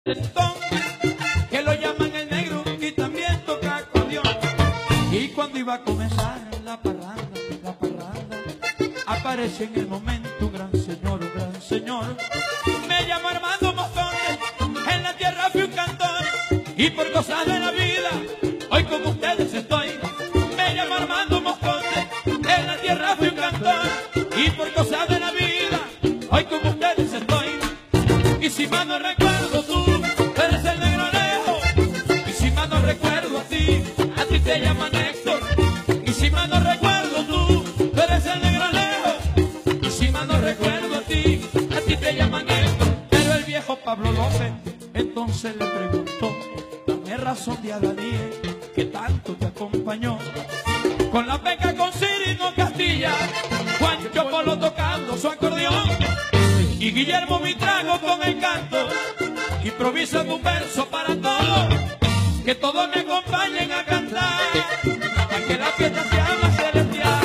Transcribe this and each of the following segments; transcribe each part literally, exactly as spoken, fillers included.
que lo llaman el negro y también toca acordeón. Y cuando iba a comenzar la parranda, la parranda, aparece en el momento un gran señor, un gran señor. Me llamo Armando Moscones, en la tierra fui un cantor, y por cosas de la vida, hoy con ustedes estoy. Me llamo Armando Moscones, en la tierra fui un cantor, y por cosas de la vida, hoy con ustedes estoy. Y si mal no recuerdo tú, eres el negro Alejo. Y si mal no recuerdo a ti, a ti te llaman Héctor. Y si mal no recuerdo tú, eres el negro Alejo. Y si mal no recuerdo a ti, a ti te llaman Héctor. Pero el viejo Pablo López entonces le preguntó: dame razón de Adaníe, que tanto te acompañó. Con la beca con Cirino Castilla, Juancho Polo tocando su acordeón, y Guillermo Vitrago con el canto, improvisan un verso para todos, que todos me acompañen a cantar, para que la fiesta sea más celestial.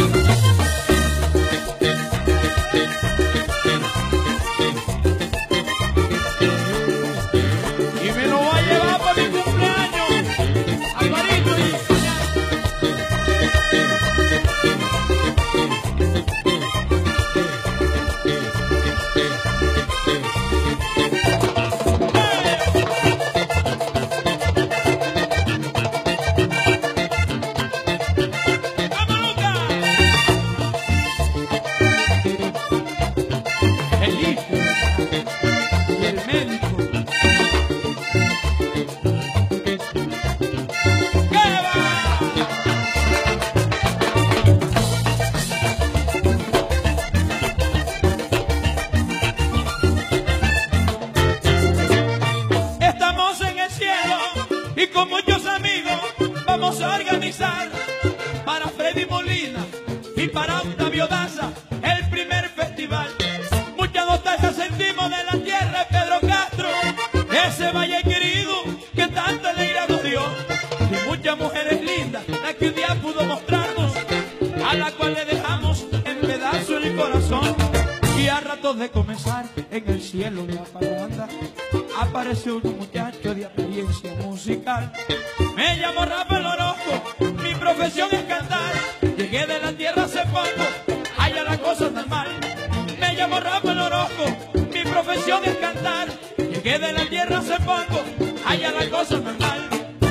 Y me lo voy a llevar por mi cumpleaños, Alvarito y... y con muchos amigos vamos a organizar para Freddy Molina y para Octavio Daza el primer festival. Mucha nostalgia sentimos de la tierra de Pedro Castro, ese valle querido que tanta alegría nos dio. Y muchas mujeres lindas, la que un día pudo mostrarnos, a la cual le dejamos en pedazos el corazón. Y a ratos de comenzar en el cielo de la parranda, apareció un muchacho de experiencia musical. Me llamo Rafael Orozco, mi profesión es cantar. Llegué de la tierra hace poco, allá la cosa está mal. Me llamo Rafael Orozco, mi profesión es cantar. Llegué de la tierra hace poco, allá la cosa está mal.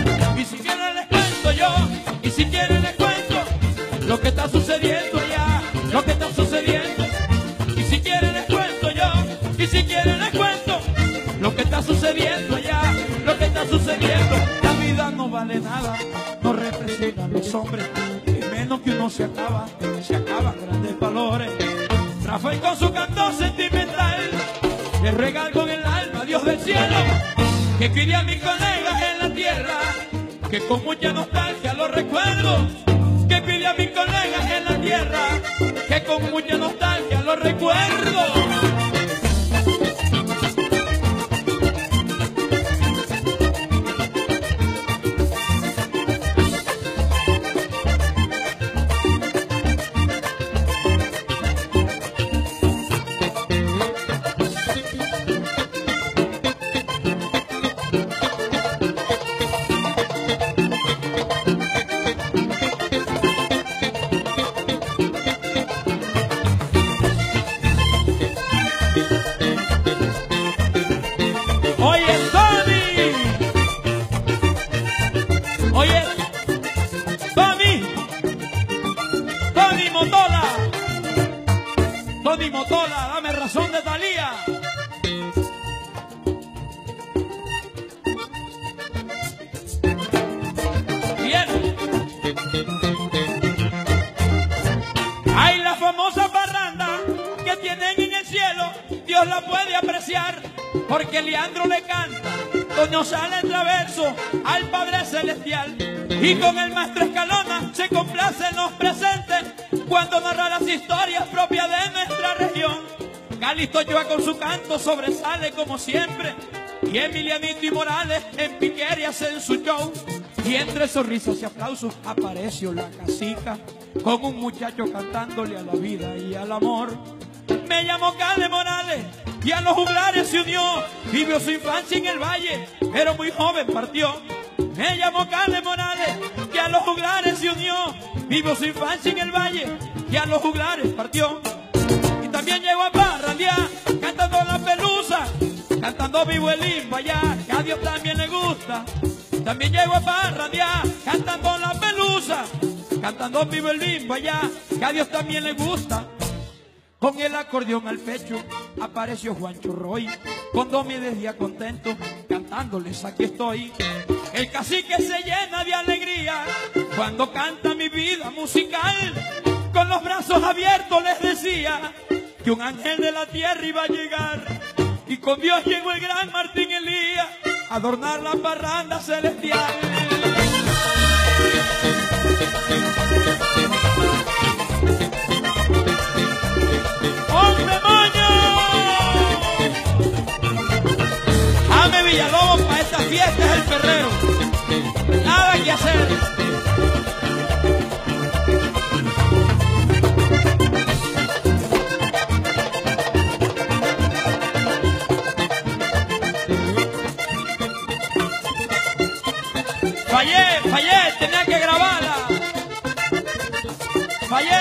Y si quieren les cuento yo, y si quieren les cuento lo que está sucediendo allá, lo que está sucediendo. Y si quieren les cuento yo, y si quieren les cuento lo que está sucediendo allá, lo que está sucediendo. La vida no vale nada, no representa a los hombres, y menos que uno se acaba, se acaban grandes valores. Rafael con su canto sentimental le ruega algo en el alma, Dios del cielo, que quería a mis colegas en la tierra, que con mucha nostalgia lo recuerdo. Que pide a mis colegas en la tierra, que con mucha nostalgia lo recuerdo. Tony Motola, dame razón de Talía. Bien. Hay la famosa parranda que tienen en el cielo, Dios la puede apreciar, porque Leandro le canta, Toño sale en traverso al Padre Celestial, y con el maestro Escalona se complace en los presentes cuando narra las historias propias de nuestra región. Calixto Ochoa con su canto sobresale como siempre, y Emilianito y Morales en Piqueria hacen su show. Y entre sonrisas y aplausos apareció la casica, con un muchacho cantándole a la vida y al amor. Me llamo Cale Morales, y a los juglares se unió. Vivió su infancia en el valle, pero muy joven partió. Me llamó Carles Morales y a los juglares se unió. Vivió su infancia en el valle y a los juglares partió. Y también llegó a parrandear cantando la pelusa, cantando vivo el limbo allá, que a Dios también le gusta. También llegó a parrandear cantando la pelusa, cantando vivo el limbo allá, que a Dios también le gusta. Con el acordeón al pecho apareció Juancho Roy, con dos miles días contento, cantándoles aquí estoy. El cacique se llena de alegría cuando canta mi vida musical. Con los brazos abiertos les decía que un ángel de la tierra iba a llegar. Y con Dios llegó el gran Martín Elías a adornar la parranda celestial. ¡Hombre moño! Ame Villalobos, para esta fiesta es el perrero. Nada que hacer. Fallé, fallé, tenía que grabarla. Fallé.